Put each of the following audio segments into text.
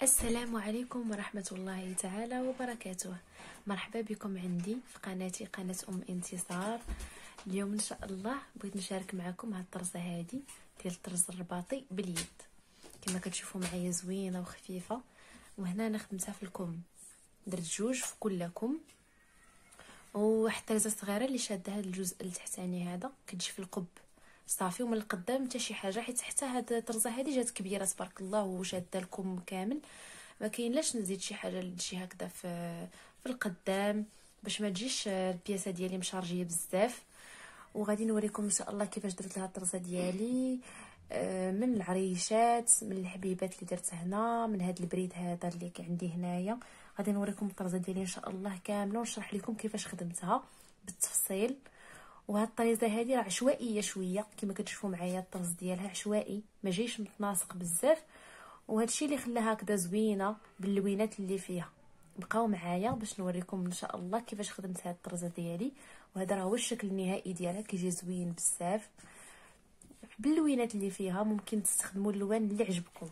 السلام عليكم ورحمة الله تعالى وبركاته. مرحبا بكم عندي في قناتي، قناة انتصار. اليوم ان شاء الله بغيت نشارك معكم هاد الطرزه هادي ديال الطرز الرباطي باليد. كما كتشوفوا معايا زوينه وخفيفه، وهنا انا خدمتها في الكم، درت جوج في كل كم، وواحد الطرزه صغيره اللي شاده هذا الجزء التحتاني هذا كتجي في القب صافي، ومن القدام حتى شي حاجه، حيت حتى هاد الطرزه هذه جات كبيره تبارك الله وشاده الكم كامل. ما كاين لاش نزيد شي حاجه لتجي هكذا في القدام باش ما تجيش البياسه ديالي مشارجيه بزاف. وغادي نوريكم ان شاء الله كيفاش درت لها الطرزه ديالي، من العريشات، من الحبيبات اللي درت هنا، من هذا البريد هذا اللي عندي هنايا. غادي نوريكم الطرزه ديالي ان شاء الله كامله ونشرح لكم كيفاش خدمتها بالتفصيل. وهاد الطريزه هذه راه عشوائيه شويه، كما كتشوفوا معايا الطرز ديالها عشوائي، ما جايش متناسق بزاف، وهذا الشيء اللي خلاها هكذا زوينه باللوينات اللي فيها. بقاو معايا باش نوريكم ان شاء الله كيفاش خدمت هاد الطرزه ديالي. وهذا راه هو الشكل النهائي ديالها، كيجي زوين بزاف باللوينات اللي فيها. ممكن تستخدموا اللون اللي عجبكم.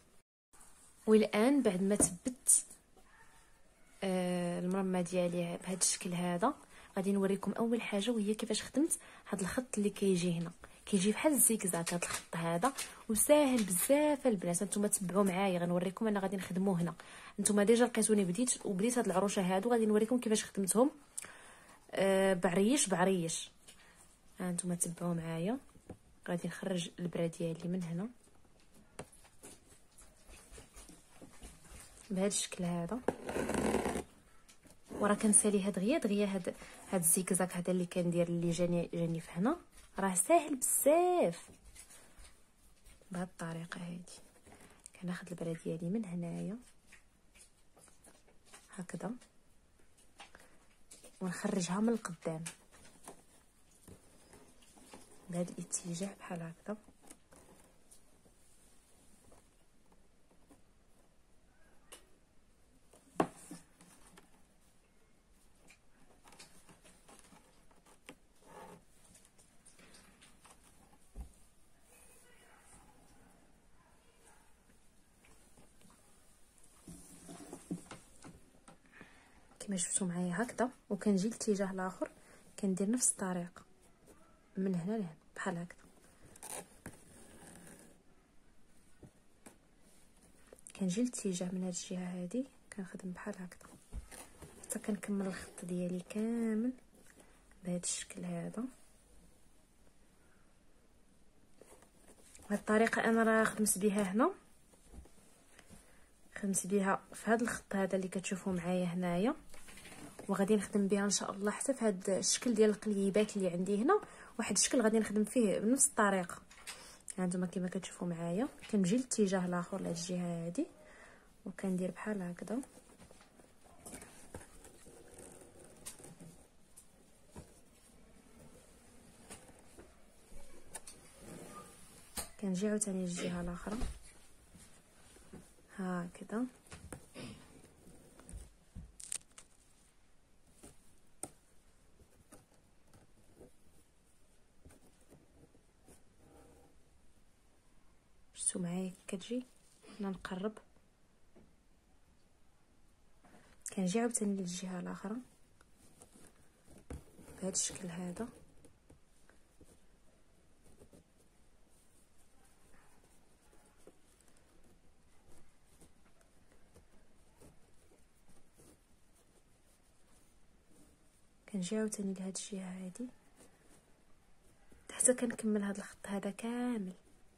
والان بعد ما ثبت المرمى ديالي بهذا الشكل هذا، غادي نوريكم اول حاجه وهي كيفاش خدمت هذا الخط اللي كيجي هنا. كيجي بحال الزيكزاك هذا الخط هذا، وساهل بزاف البنات. نتوما تبعوا معايا، غنوريكم انا غادي نخدمو هنا. نتوما ديجا لقيتوني بديت هاد العروشه هادو، غادي نوريكم كيفاش خدمتهم بعريش بعريش. ها نتوما تبعوا معايا. غادي نخرج البره ديالي من هنا بهذا الشكل هذا، وراه كنساليها دغيا هاد الزيكزاك هذا اللي كندير، اللي جاني في هنا، راه ساهل بزاف. بهذه الطريقه هذه كناخذ البره ديالي من هنايا هكذا، ونخرجها من القدام بهذا الاتجاه بحال هكذا. كما شفتوا معايا هكذا، وكنجي الاتجاه الاخر كندير نفس الطريقه من هنا لهنا بحال هكذا. كنجي الاتجاه من هذه الجهه هذه كنخدم بحال هكذا حتى كنكمل الخط ديالي كامل بهذا الشكل هذا. هاد الطريقه انا راه خدمت بها هنا، خدمت بها في هذا الخط هذا اللي كتشوفوا معايا هنايا، وغادي نخدم بها ان شاء الله حتى في هذا الشكل ديال القليبات اللي عندي هنا. واحد الشكل غادي نخدم فيه بنفس الطريقه. هانتوما كما كتشوفوا معايا كنجي للاتجاه الاخر لهاد الجهه هذه، وكندير بحال هكذا. كنجي عاوتاني للجهه الاخرى هكذا. شفتوا معايا كتجي هنا، نقرب كنجي عاوتاني للجهه الاخرى بهذا الشكل هذا. كنجي عاوتاني لهاد الجهه هادي حتى كنكمل هذا الخط هذا كامل.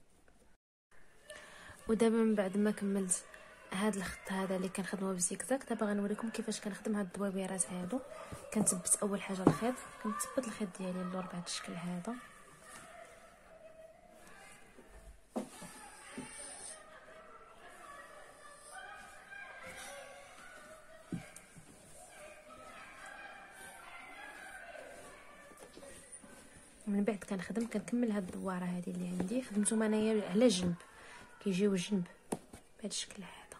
ودابا من بعد ما كملت هذا الخط هذا اللي كنخدمه بالزيكزاك، دابا غنوريكم كيفاش كنخدم هاد الدويرات هادو. كنثبت اول حاجه الخيط، كنثبت الخيط ديالي اللور بهذا الشكل هذا. من بعد كنكمل هاد الدواره هذه اللي عندي. خدمتهم انايا على جنب، كيجيو جنب بهذا الشكل هذا.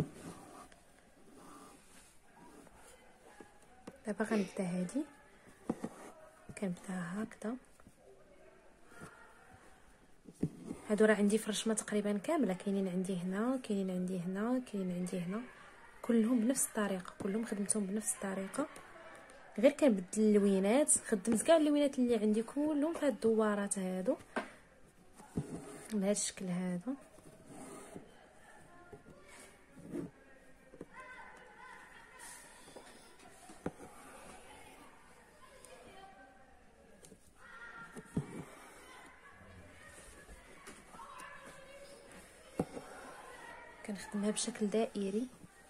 دابا غنبدا هادي، كنبدا هكذا هادو راه عندي فرشمه تقريبا كامله، كاينين عندي هنا، كاينين عندي هنا، كاينين عندي هنا، كلهم بنفس الطريقه، كلهم خدمتهم بنفس الطريقه، غير كنبدل اللوينات. خدمت كاع اللوينات اللي عندي كلهم في هاد الدوارات هادو بهذا الشكل هذا. كنخدمها بشكل دائري.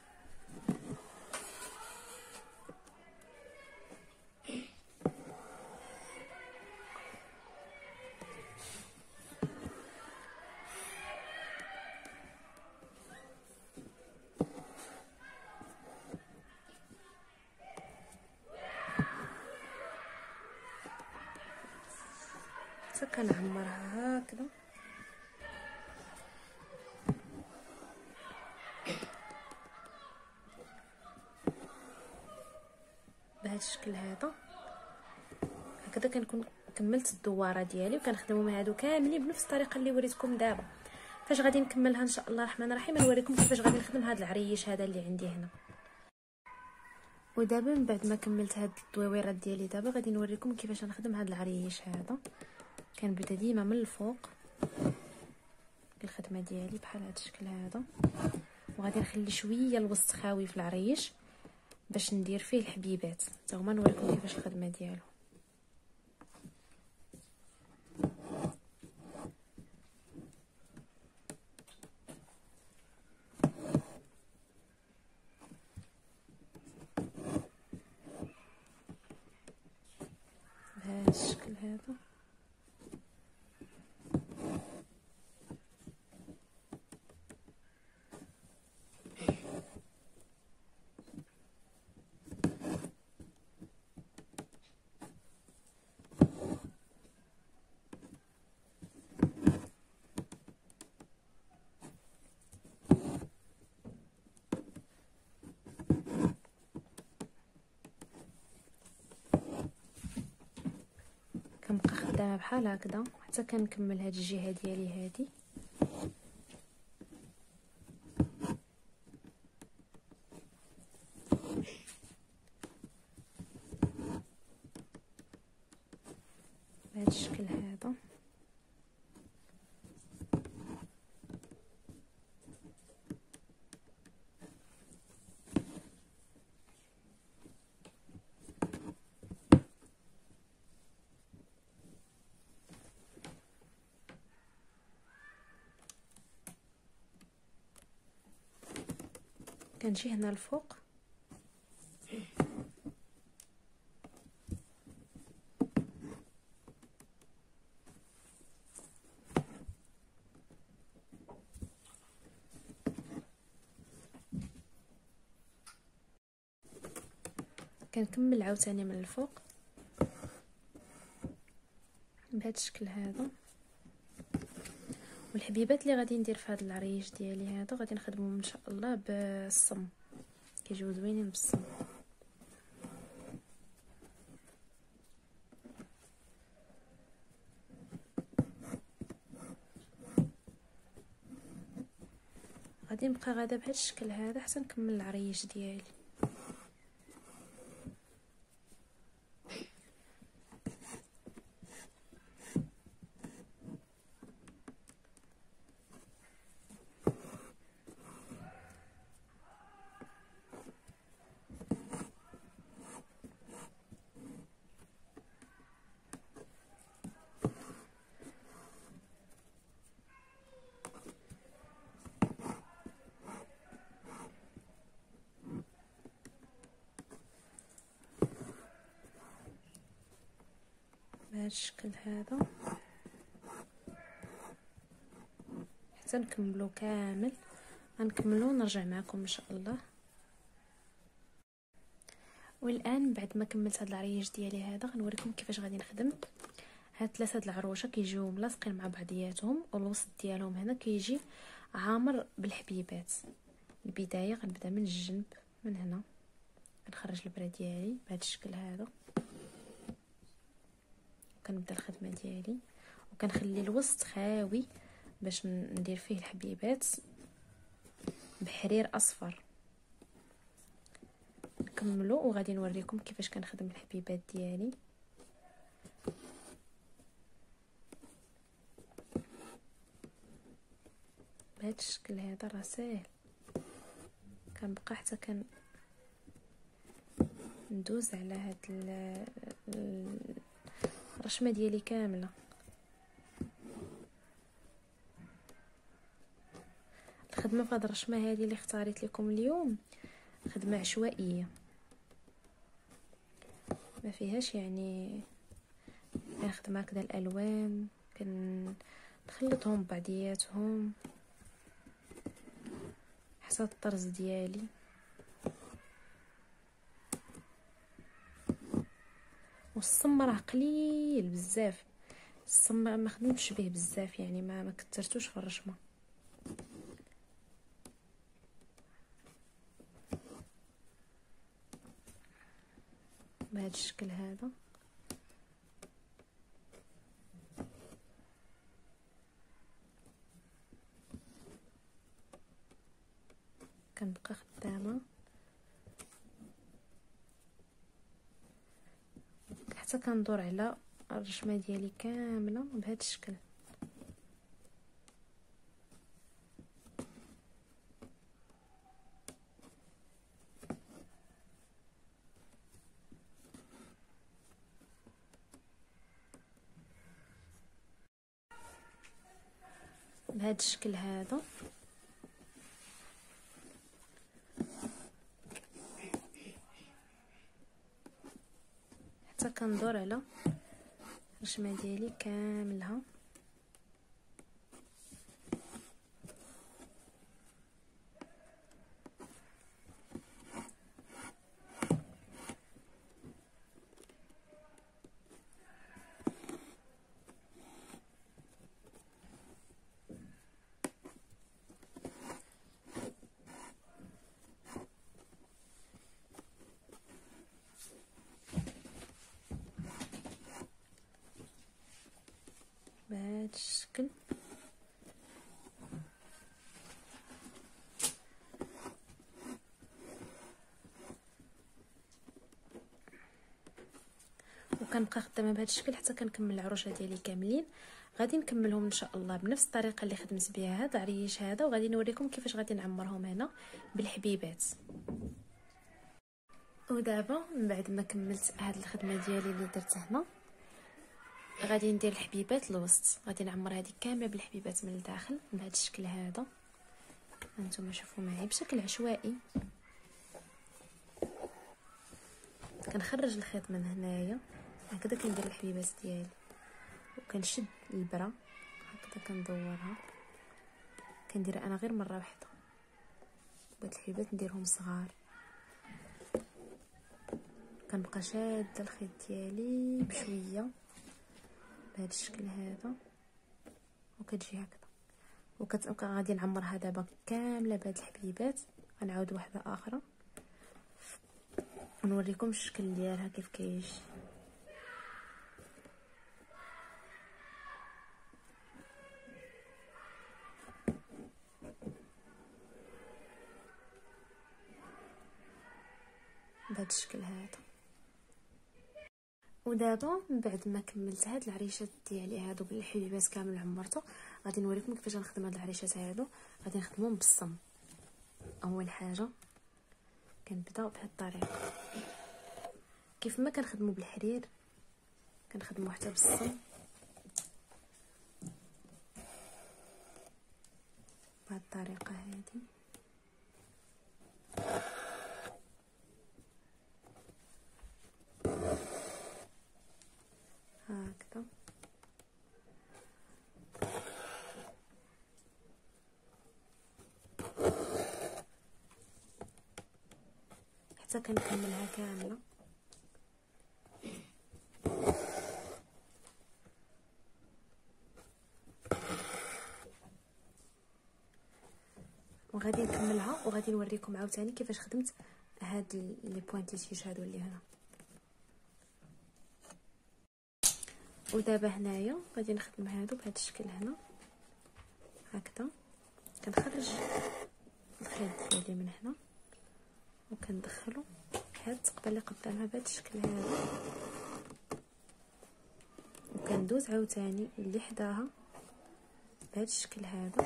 حتى كنعمرها هكذا بهذا الشكل هذا. هكذا كنكون كملت الدواره ديالي، وكنخدمهم هادو كاملين بنفس الطريقه اللي وريتكم دابا. فاش غادي نكملها ان شاء الله الرحمن الرحيم نوريكم كيفاش غادي نخدم هذا العريش هذا اللي عندي هنا. ودابا من بعد ما كملت هاد الدويورات ديالي دابا غادي نوريكم كيفاش نخدم هذا العريش هذا. كنبدا ديما من الفوق الخدمه ديالي بحال هذا الشكل هذا، وغادي نخلي شويه الوسط خاوي في العريش باش ندير فيه الحبيبات، حتى هما نوريكم كيفاش الخدمه ديالو. بهذا الشكل هذا. كنبقى خدامه بحال هكذا حتى كنكمل هاد الجهه ديالي هادي. بهذا الشكل هذا. كنجي هنا الفوق كنكمل عاوتاني من الفوق بهذا الشكل هذا. والحبيبات اللي غادي ندير في هذا العريش ديالي هذا غادي نخدمهم ان شاء الله بالصم، كيجيو زوينين بالصم. غادي نبقى غادا بهذا الشكل هذا حتى نكمل العريش ديالي. بهذا الشكل هذا حتى نكملو كامل. غنكملو ونرجع معكم ان شاء الله. والان بعد ما كملت هاد العريش ديالي هذا غنوريكم كيفاش غادي نخدم هاد ثلاثه العروشه. كيجيو ملاصقين مع بعضياتهم، والوسط ديالهم هنا كيجي عامر بالحبيبات. البدايه غنبدا من الجنب من هنا، كنخرج البره ديالي بهذا الشكل هذا، كنبدا الخدمه ديالي وكنخلي الوسط خاوي باش ندير فيه الحبيبات بحرير اصفر. نكملوا وغادي نوريكم كيفاش كنخدم الحبيبات ديالي. بهذا الشكل هذا راه ساهل. كنبقى حتى ندوز على هاد الرشمه ديالي كامله. الخدمه في هاد الرشمه هذه اللي اختاريت لكم اليوم خدمه عشوائيه، ما فيهاش يعني كنخدم هكذا الالوان كنخلطهم بعضياتهم حسب الطرز ديالي. والصم راه قليل بزاف، الصم ما خدمتش به بزاف يعني ما كثرتوش في الرشمه. بهذا الشكل هذا كنبقى خدامه حتى كندور على الرشمه ديالي كامله بهذا الشكل. بهذا الشكل هذا حتى كندور على الرشمه ديالي كاملها. بهذا الشكل وكنبقى خدامه بهذا الشكل حتى كنكمل العروشه ديالي كاملين. غادي نكملهم ان شاء الله بنفس الطريقه اللي خدمت بها هذا العريش هذا، وغادي نوريكم كيفاش غادي نعمرهم هنا بالحبيبات. ودابا من بعد ما كملت هاد الخدمه ديالي اللي درت هنا غادي ندير الحبيبات الوسط. غادي نعمر هذه كامله بالحبيبات من الداخل بهذا الشكل هذا. هانتوما شوفوا معي بشكل عشوائي. كنخرج الخيط من هنايا هكذا كندير الحبيبات ديالي وكنشد البره هكذا كندورها. كندير انا غير مره واحده. بغيت الحبيبات نديرهم صغار. كنبقى شاده الخيط ديالي بشويه بهذا الشكل هذا وكتجي هكذا وكتبقى. غادي نعمرها دابا كامله بهاد الحبيبات. غنعاود واحده اخرى ونوريكم الشكل ديالها كيف كيجي. بهذا الشكل هذا. ودابا من بعد ما كملت هاد العريشات ديالي هادو بالحبيبات كامل عمرته غادي نوريكم كيفاش غنخدم هاد العريشات هادو. غادي نخدمهم بالصم. اول حاجه كنبدا بهاد الطريقه كيف ما كنخدموا بالحرير كنخدموا حتى بالصم بهاد الطريقه هذه. هكذا حتى كنكملها كامله. وغادي نكملها وغادي نوريكم عاوتاني كيفاش خدمت هاد لي بوينت اللي تيشادو اللي هنا. ودابا هنايا غادي نخدم هادو بهذا الشكل هنا. هكذا. كنخرج الخيط ديالي من هنا وكندخلو بحال التقبه قدامها بهذا الشكل هذا، وكندوز عاوتاني اللي حداها بهذا الشكل هذا،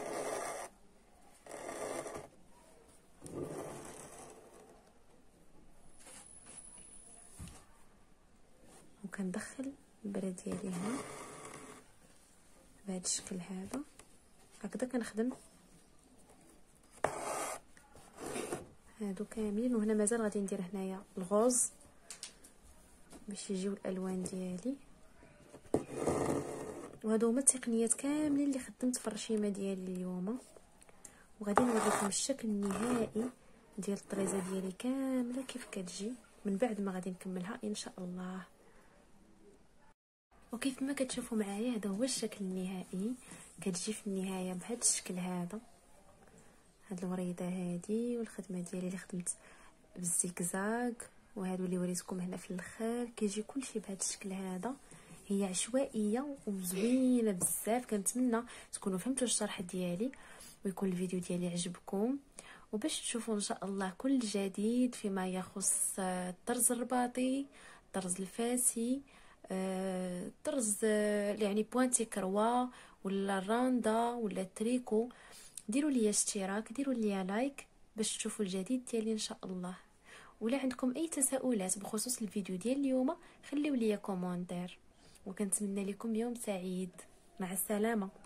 وكندخل البره ديالي هنا بهذا الشكل هذا. هكذا كنخدم هادو كاملين. وهنا مازال غادي ندير هنايا الغوز باش يجيو الالوان ديالي. وهادو هما التقنيات كاملين اللي خدمت في الرشيمه ديالي اليوم، وغادي نوريكم الشكل النهائي ديال الطريزه ديالي كامله كيف كتجي من بعد ما غادي نكملها ان شاء الله. وكيف ما كتشوفوا معايا هذا هو الشكل النهائي، كتجي في النهايه بهذا الشكل هذا. هاد الوريده هادي والخدمه ديالي اللي خدمت بالزيكزاك، وهادو اللي وريتكم هنا في الاخر كيجي كلشي بهذا الشكل هذا. هي عشوائيه وزوينه بزاف. كنتمنى تكونوا فهمتوا الشرح ديالي ويكون الفيديو ديالي عجبكم، وباش تشوفوا ان شاء الله كل جديد فيما يخص الطرز الرباطي، الطرز الفاسي، طرز يعني بوانتي كروا ولا الراندا ولا التريكو. ديروا لي اشتراك، ديروا لي لايك باش تشوفوا الجديد ديالي ان شاء الله. ولا عندكم اي تساؤلات بخصوص الفيديو ديال اليوم خليو لي كومونتير، وكنتمنى لكم يوم سعيد. مع السلامه.